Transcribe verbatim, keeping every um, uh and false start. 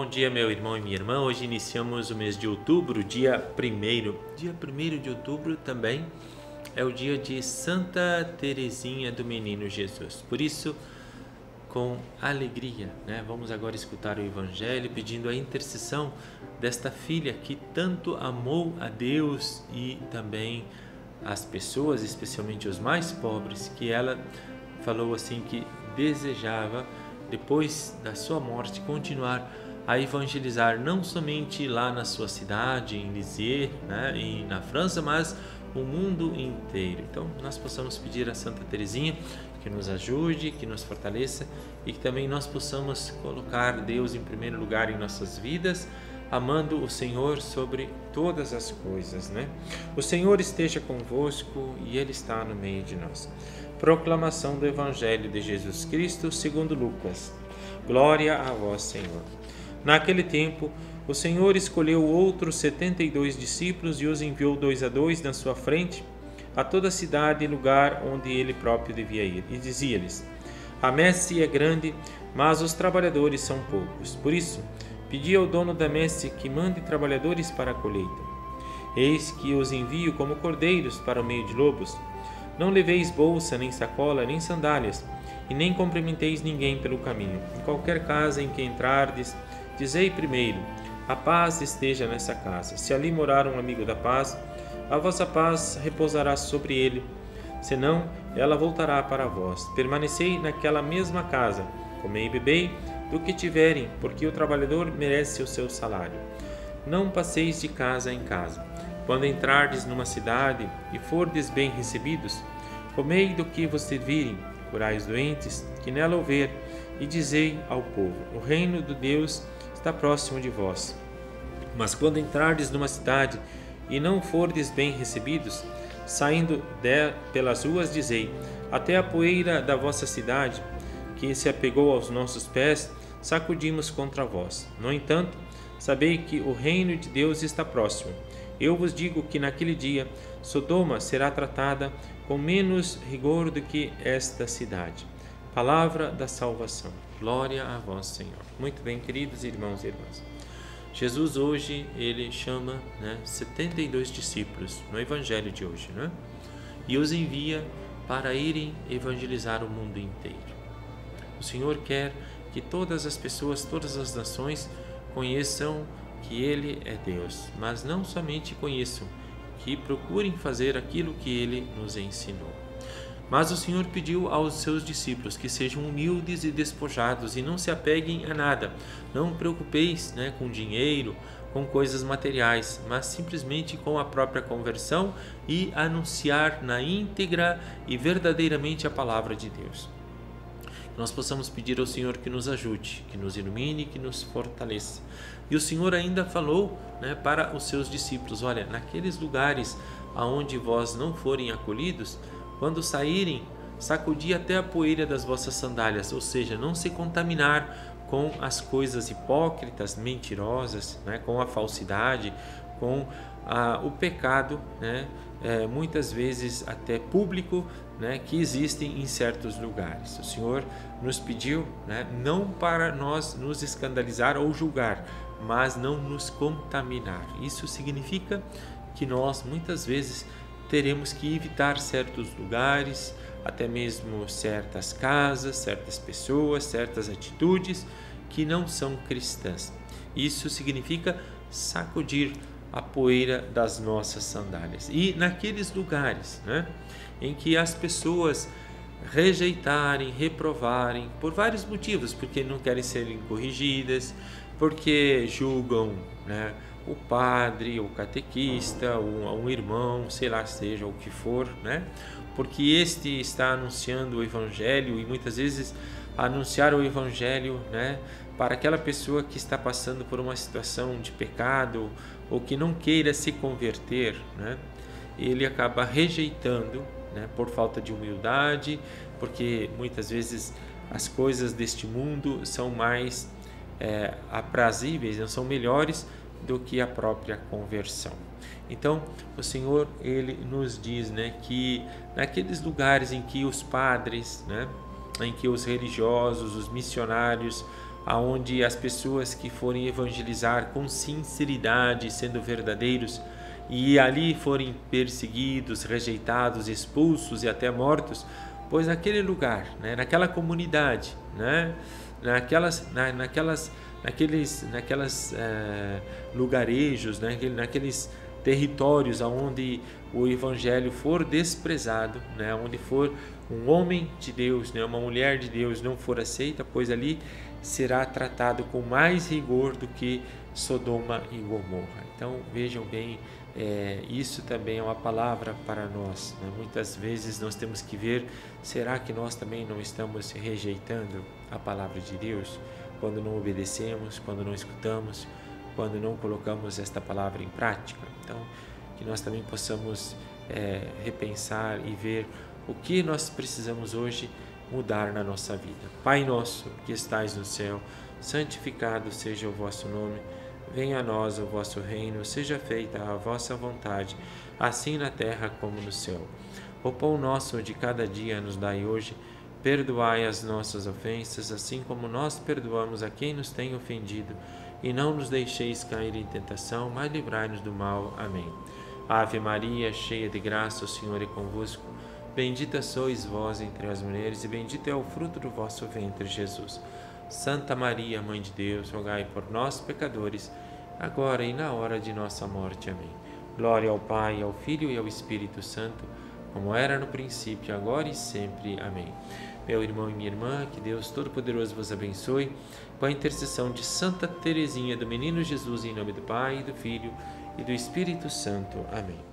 dia, meu irmão e minha irmã. Hoje iniciamos o mês de outubro, dia primeiro. Dia primeiro de outubro também é o dia de Santa Teresinha do Menino Jesus. Por isso, com alegria, né, vamos agora escutar o Evangelho pedindo a intercessão desta filha que tanto amou a Deus e também as pessoas, especialmente os mais pobres, que ela falou assim que desejava, depois da sua morte, continuar a evangelizar não somente lá na sua cidade, em Lisieux, né, e na França, mas o mundo inteiro. Então, nós possamos pedir a Santa Teresinha que nos ajude, que nos fortaleça e que também nós possamos colocar Deus em primeiro lugar em nossas vidas, amando o Senhor sobre todas as coisas, né? O Senhor esteja convosco e Ele está no meio de nós. Proclamação do Evangelho de Jesus Cristo segundo Lucas. Glória a vós, Senhor. Naquele tempo, o Senhor escolheu outros setenta e dois discípulos e os enviou dois a dois na sua frente a toda a cidade e lugar onde ele próprio devia ir. E dizia-lhes: a messe é grande, mas os trabalhadores são poucos. Por isso, pedi ao dono da messe que mande trabalhadores para a colheita. Eis que os envio como cordeiros para o meio de lobos. Não leveis bolsa, nem sacola, nem sandálias, e nem cumprimenteis ninguém pelo caminho. Em qualquer casa em que entrardes, dizei primeiro: a paz esteja nessa casa. Se ali morar um amigo da paz, a vossa paz repousará sobre ele. Senão, ela voltará para vós. Permanecei naquela mesma casa, comei e bebei do que tiverem, porque o trabalhador merece o seu salário. Não passeis de casa em casa. Quando entrardes numa cidade e fordes bem recebidos, comei do que vos servirem, curai os doentes que nela houver, e dizei ao povo: o reino de Deus está próximo de vós. Mas quando entrardes numa cidade e não fordes bem recebidos, saindo de, pelas ruas, dizei: até a poeira da vossa cidade, que se apegou aos nossos pés, sacudimos contra vós. No entanto, sabei que o reino de Deus está próximo. Eu vos digo que naquele dia Sodoma será tratada com menos rigor do que esta cidade. Palavra da salvação. Glória a vós, Senhor. Muito bem, queridos irmãos e irmãs. Jesus hoje, ele chama, né, setenta e dois discípulos no Evangelho de hoje, né? E os envia para irem evangelizar o mundo inteiro. O Senhor quer que todas as pessoas, todas as nações conheçam que Ele é Deus, mas não somente conheçam, que procurem fazer aquilo que Ele nos ensinou. Mas o Senhor pediu aos seus discípulos que sejam humildes e despojados e não se apeguem a nada. Não preocupeis, né, com dinheiro, com coisas materiais, mas simplesmente com a própria conversão e anunciar na íntegra e verdadeiramente a palavra de Deus. Nós possamos pedir ao Senhor que nos ajude, que nos ilumine, que nos fortaleça. E o Senhor ainda falou, né, para os seus discípulos: olha, naqueles lugares aonde vós não forem acolhidos, quando saírem, sacudi até a poeira das vossas sandálias, ou seja, não se contaminar com as coisas hipócritas, mentirosas, né, com a falsidade, com ah, o pecado, né, é, muitas vezes até público, né, que existem em certos lugares. O Senhor nos pediu, né, não para nós nos escandalizar ou julgar, mas não nos contaminar. Isso significa que nós muitas vezes teremos que evitar certos lugares, até mesmo certas casas, certas pessoas, certas atitudes que não são cristãs. Isso significa sacudir a poeira das nossas sandálias. E naqueles lugares, né, em que as pessoas rejeitarem, reprovarem, por vários motivos, porque não querem serem corrigidas, porque julgam, né, o padre, o catequista, um, um irmão, sei lá, seja o que for, né? Porque este está anunciando o Evangelho e muitas vezes anunciar o Evangelho, né, para aquela pessoa que está passando por uma situação de pecado ou que não queira se converter, né? Ele acaba rejeitando, né, por falta de humildade, porque muitas vezes as coisas deste mundo são mais é, aprazíveis, não são melhores do que a própria conversão. Então, o Senhor, ele nos diz, né, que naqueles lugares em que os padres, né, em que os religiosos, os missionários aonde as pessoas que forem evangelizar com sinceridade, sendo verdadeiros, e ali forem perseguidos, rejeitados, expulsos e até mortos, pois naquele lugar, né, naquela comunidade, né, naquelas, na, naquelas, naqueles, naquelas uh, lugarejos, né, naqueles territórios onde o evangelho for desprezado, né, onde for um homem de Deus, né, uma mulher de Deus não for aceita, pois ali será tratado com mais rigor do que Sodoma e Gomorra. Então vejam bem, é, isso também é uma palavra para nós, né? Muitas vezes nós temos que ver, será que nós também não estamos rejeitando a palavra de Deus quando não obedecemos, quando não escutamos, quando não colocamos esta palavra em prática? Então que nós também possamos é, repensar e ver o que nós precisamos hoje mudar na nossa vida. Pai nosso que estais no céu, santificado seja o vosso nome, venha a nós o vosso reino, seja feita a vossa vontade, assim na terra como no céu. O pão nosso de cada dia nos dai hoje, perdoai as nossas ofensas, assim como nós perdoamos a quem nos tem ofendido, e não nos deixeis cair em tentação, mas livrai-nos do mal. Amém. Ave Maria, cheia de graça, o Senhor é convosco. Bendita sois vós entre as mulheres, e bendito é o fruto do vosso ventre, Jesus. Santa Maria, Mãe de Deus, rogai por nós, pecadores, agora e na hora de nossa morte. Amém. Glória ao Pai, ao Filho e ao Espírito Santo, como era no princípio, agora e sempre. Amém. Meu irmão e minha irmã, que Deus Todo-Poderoso vos abençoe, com a intercessão de Santa Teresinha do Menino Jesus, em nome do Pai, do Filho e do Espírito Santo. Amém.